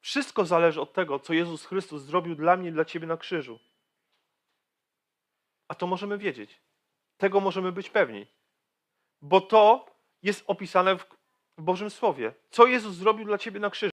Wszystko zależy od tego, co Jezus Chrystus zrobił dla mnie i dla ciebie na krzyżu. A to możemy wiedzieć. Tego możemy być pewni. Bo to jest opisane w Bożym Słowie. Co Jezus zrobił dla ciebie na krzyżu.